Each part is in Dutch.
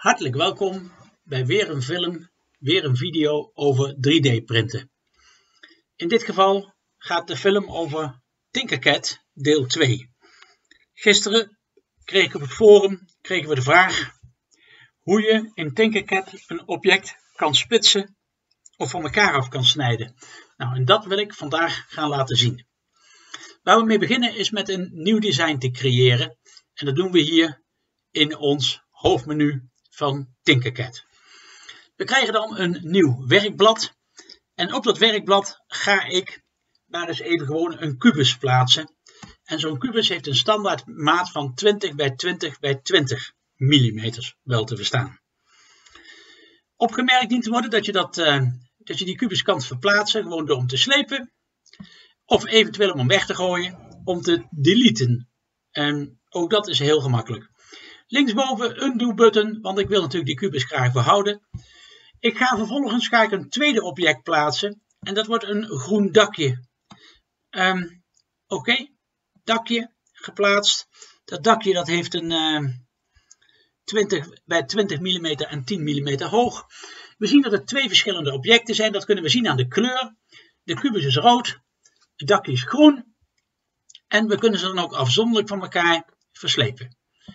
Hartelijk welkom bij weer een film, weer een video over 3D printen. In dit geval gaat de film over Tinkercad deel 2. Gisteren kreeg ik op het forum we de vraag hoe je in Tinkercad een object kan splitsen of van elkaar af kan snijden. Nou, en dat wil ik vandaag gaan laten zien. Waar we mee beginnen is met een nieuw design te creëren. En dat doen we hier in ons hoofdmenu van Tinkercad. We krijgen dan een nieuw werkblad. En op dat werkblad ga ik maar eens even gewoon een kubus plaatsen. En zo'n kubus heeft een standaard maat van 20 bij 20 bij 20 mm wel te verstaan. Opgemerkt dient te worden dat je die kubus kan verplaatsen gewoon door hem te slepen. Of eventueel om hem weg te gooien, om te deleten. En ook dat is heel gemakkelijk. Linksboven undo button, want ik wil natuurlijk die kubus graag behouden. Vervolgens ga ik een tweede object plaatsen. En dat wordt een groen dakje. Oké, dakje geplaatst. Dat dakje dat heeft een 20 bij 20 mm en 10 mm hoog. We zien dat het twee verschillende objecten zijn. Dat kunnen we zien aan de kleur. De kubus is rood. Het dakje is groen. En we kunnen ze dan ook afzonderlijk van elkaar verslepen.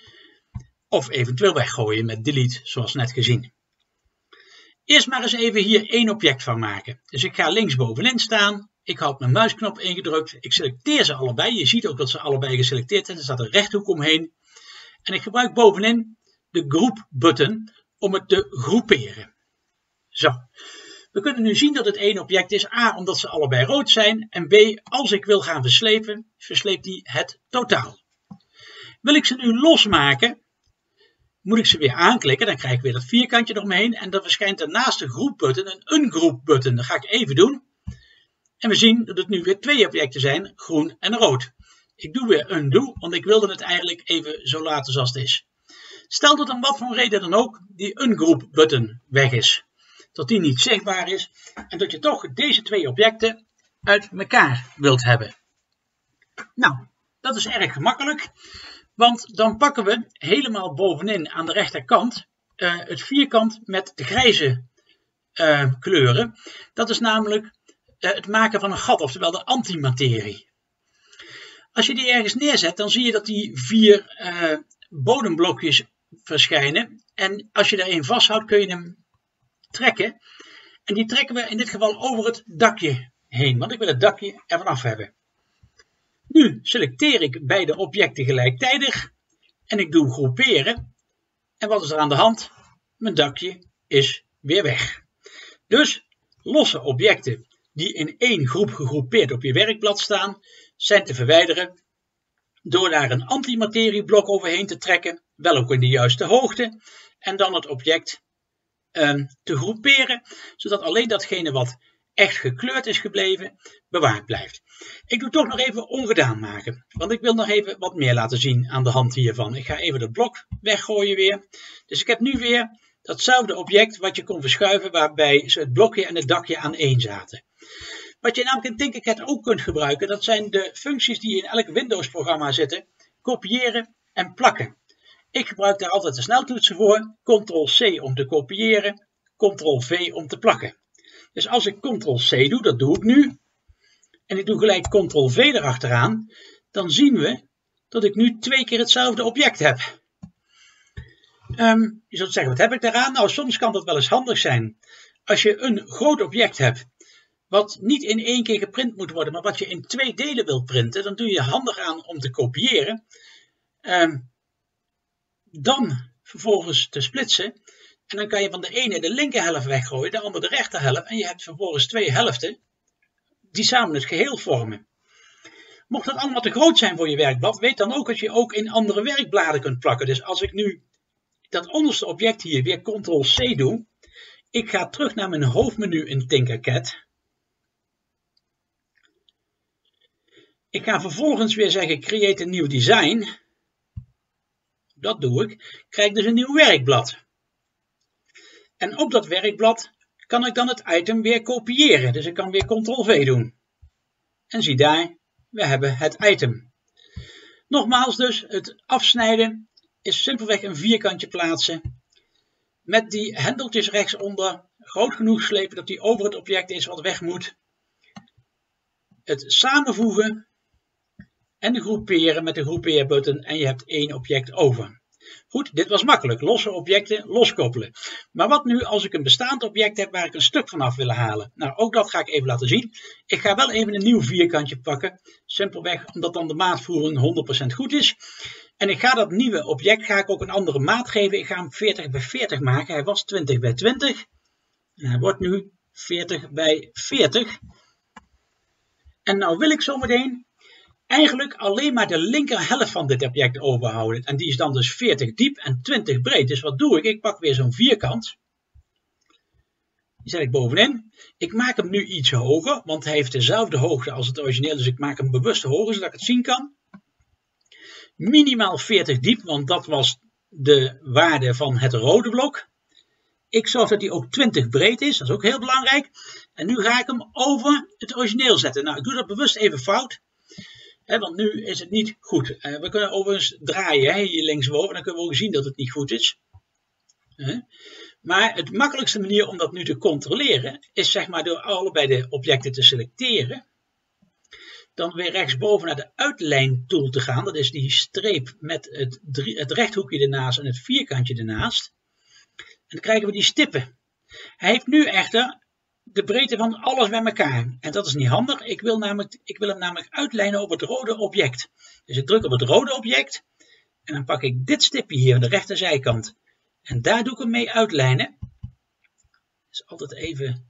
Of eventueel weggooien met delete, zoals net gezien. Eerst maar eens even hier één object van maken. Dus ik ga linksbovenin staan. Ik houd mijn muisknop ingedrukt. Ik selecteer ze allebei. Je ziet ook dat ze allebei geselecteerd zijn. Er staat een rechthoek omheen. En ik gebruik bovenin de groep button om het te groeperen. Zo. We kunnen nu zien dat het één object is. A, omdat ze allebei rood zijn. En B, als ik wil gaan verslepen, versleept hij het totaal. Wil ik ze nu losmaken, moet ik ze weer aanklikken. Dan krijg ik weer dat vierkantje eromheen. En dan verschijnt er naast de groep button een ungroep button. Dat ga ik even doen. En we zien dat het nu weer twee objecten zijn, groen en rood. Ik doe weer undo, want ik wilde het eigenlijk even zo laten zoals het is. Stel dat om wat voor reden dan ook die ungroep button weg is. Dat die niet zichtbaar is. En dat je toch deze twee objecten uit elkaar wilt hebben. Nou, dat is erg gemakkelijk. Want dan pakken we helemaal bovenin aan de rechterkant het vierkant met de grijze kleuren. Dat is namelijk het maken van een gat, oftewel de antimaterie. Als je die ergens neerzet, dan zie je dat die vier bodemblokjes verschijnen. En als je er één vasthoudt, kun je hem trekken. En die trekken we in dit geval over het dakje heen, want ik wil het dakje ervan af hebben. Nu selecteer ik beide objecten gelijktijdig en ik doe groeperen. En wat is er aan de hand? Mijn dakje is weer weg. Dus losse objecten die in één groep gegroepeerd op je werkblad staan, zijn te verwijderen door daar een antimaterieblok overheen te trekken, wel ook in de juiste hoogte, en dan het object te groeperen, zodat alleen datgene wat echt gekleurd is gebleven, bewaard blijft. Ik doe toch nog even ongedaan maken, want ik wil nog even wat meer laten zien aan de hand hiervan. Ik ga even dat blok weggooien weer. Dus ik heb nu weer datzelfde object wat je kon verschuiven, waarbij het blokje en het dakje aan één zaten. Wat je namelijk in Tinkercad ook kunt gebruiken, dat zijn de functies die in elk Windows programma zitten, kopiëren en plakken. Ik gebruik daar altijd de sneltoetsen voor, Ctrl-C om te kopiëren, Ctrl-V om te plakken. Dus als ik Ctrl-C doe, dat doe ik nu, en ik doe gelijk Ctrl-V erachteraan, dan zien we dat ik nu twee keer hetzelfde object heb. Je zult zeggen, wat heb ik daaraan? Nou, soms kan dat wel eens handig zijn. Als je een groot object hebt, wat niet in één keer geprint moet worden, maar wat je in twee delen wil printen, dan doe je handig aan om te kopiëren. Dan vervolgens te splitsen. En dan kan je van de ene de linker helft weggooien, de andere de rechter helft. En je hebt vervolgens twee helften die samen het geheel vormen. Mocht dat allemaal te groot zijn voor je werkblad, weet dan ook dat je ook in andere werkbladen kunt plakken. Dus als ik nu dat onderste object hier weer Ctrl-C doe. Ik ga terug naar mijn hoofdmenu in Tinkercad. Ik ga vervolgens weer zeggen create a new design. Dat doe ik. Krijg dus een nieuw werkblad. En op dat werkblad kan ik dan het item weer kopiëren. Dus ik kan weer Ctrl-V doen. En zie daar, we hebben het item. Nogmaals dus, het afsnijden is simpelweg een vierkantje plaatsen. met die hendeltjes rechtsonder groot genoeg slepen dat die over het object is wat weg moet. Het samenvoegen en groeperen met de groepeerbutton en je hebt 1 object over. Goed, dit was makkelijk. Losse objecten loskoppelen. Maar wat nu als ik een bestaand object heb waar ik een stuk van af wil halen? Nou, ook dat ga ik even laten zien. Ik ga wel even een nieuw vierkantje pakken. Simpelweg omdat dan de maatvoering 100% goed is. En ik ga dat nieuwe object ook een andere maat geven. Ik ga hem 40 bij 40 maken. Hij was 20 bij 20. En hij wordt nu 40 bij 40. En nou wil ik zometeen eigenlijk alleen maar de linker helft van dit object overhouden. En die is dan dus 40 diep en 20 breed. Dus wat doe ik? Ik pak weer zo'n vierkant. Die zet ik bovenin. Ik maak hem nu iets hoger, want hij heeft dezelfde hoogte als het origineel. Dus ik maak hem bewust hoger, zodat ik het zien kan. Minimaal 40 diep, want dat was de waarde van het rode blok. Ik zorg dat hij ook 20 breed is, dat is ook heel belangrijk. En nu ga ik hem over het origineel zetten. Nou, ik doe dat bewust even fout. Want nu is het niet goed. We kunnen overigens draaien hier linksboven. Dan kunnen we ook zien dat het niet goed is. Maar het makkelijkste manier om dat nu te controleren is zeg maar door allebei de objecten te selecteren. Dan weer rechtsboven naar de uitlijntool te gaan. Dat is die streep met het rechthoekje ernaast en het vierkantje ernaast. En dan krijgen we die stippen. Hij heeft nu echter de breedte van alles bij elkaar. En dat is niet handig. Ik wil hem namelijk uitlijnen op het rode object. Dus ik druk op het rode object. En dan pak ik dit stipje hier aan de rechterzijkant. En daar doe ik hem mee uitlijnen. Dus altijd even.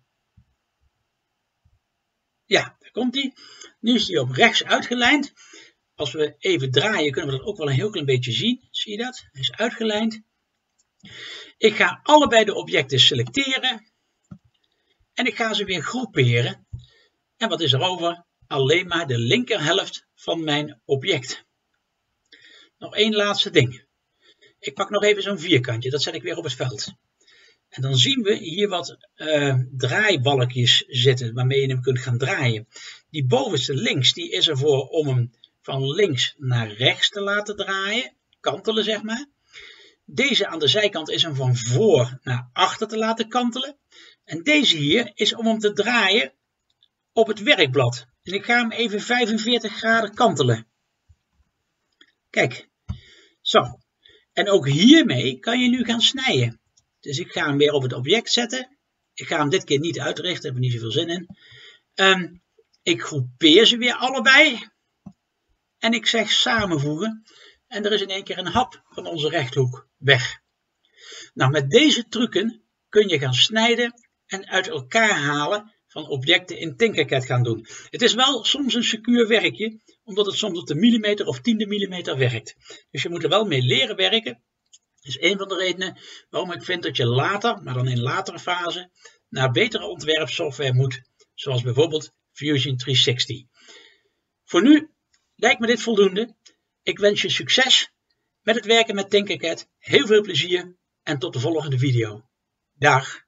Ja, daar komt hij. Nu is hij op rechts uitgelijnd. Als we even draaien kunnen we dat ook wel een heel klein beetje zien. Zie je dat? Hij is uitgelijnd. Ik ga allebei de objecten selecteren. En ik ga ze weer groeperen. En wat is er over? Alleen maar de linkerhelft van mijn object. Nog één laatste ding. Ik pak nog even zo'n vierkantje. Dat zet ik weer op het veld. En dan zien we hier wat draaibalkjes zitten waarmee je hem kunt gaan draaien. Die bovenste links die is ervoor om hem van links naar rechts te laten draaien. Kantelen zeg maar. Deze aan de zijkant is hem van voor naar achter te laten kantelen. En deze hier is om hem te draaien op het werkblad. En ik ga hem even 45 graden kantelen. Kijk. Zo. En ook hiermee kan je nu gaan snijden. Dus ik ga hem weer op het object zetten. Ik ga hem dit keer niet uitrichten. Daar heb ik niet zoveel zin in. Ik groepeer ze weer allebei. En ik zeg samenvoegen. En er is in één keer een hap van onze rechthoek weg. Nou, met deze trucken kun je gaan snijden en uit elkaar halen van objecten in Tinkercad gaan doen. Het is wel soms een secuur werkje, omdat het soms op de millimeter of tiende millimeter werkt. Dus je moet er wel mee leren werken. Dat is een van de redenen waarom ik vind dat je later, maar dan in latere fase, naar betere ontwerpsoftware moet, zoals bijvoorbeeld Fusion 360. Voor nu lijkt me dit voldoende. Ik wens je succes met het werken met Tinkercad, heel veel plezier en tot de volgende video. Dag!